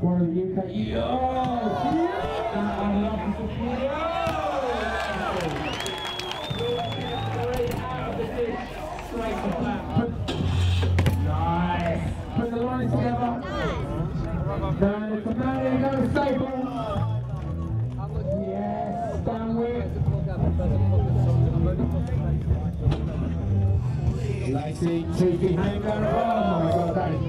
for the UK. Yo! Nice. Put the line together. Down the command, go staple. Yes, down with. Lacey, 2 feet hang down. Oh my god, that is